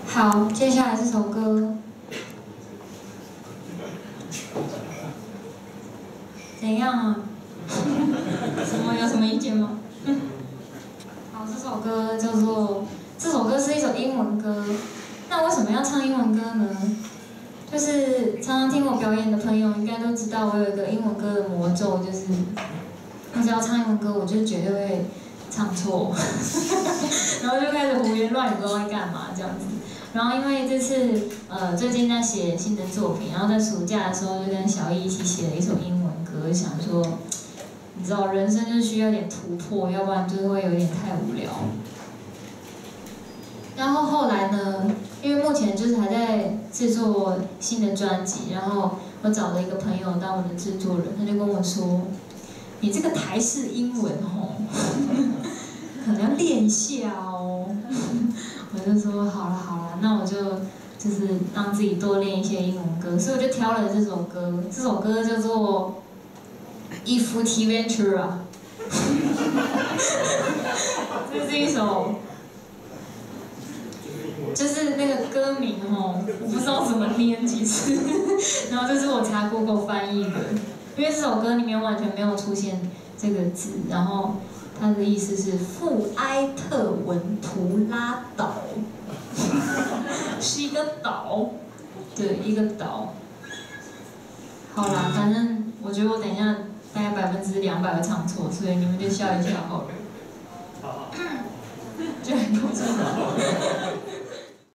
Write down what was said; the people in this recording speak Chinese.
好，接下来这首歌，怎样啊？有什么意见吗？好，这首歌叫做，这首歌是一首英文歌。那为什么要唱英文歌呢？就是常常听我表演的朋友应该都知道，我有一个英文歌的魔咒，就是我只要唱英文歌，我就绝对会唱错，然后就开始胡言乱语，不知道在干嘛这样子。然后因为这次最近在写新的作品，然后在暑假的时候就跟小易一起写了一首英文歌，想说，你知道人生就是需要点突破，要不然就会有点太无聊。然后后来呢，因为目前就是还在制作新的专辑，然后我找了一个朋友当我的制作人，他就跟我说，你这个台式英文吼，可能要练一下哦。我就说好了，那我就是让自己多练一些英文歌，所以我就挑了这首歌。这首歌叫做《I Frutti Ventura》，这是一首，就是那个歌名哦，我不知道怎么念其实，然后这是我查 Google 翻译的，因为这首歌里面完全没有出现这个字，然后它的意思是富埃特文图拉岛。是一个岛，对，一个岛。好啦，反正我觉得我等一下大概200%会唱错，所以你们就笑一笑好了。就很口真的。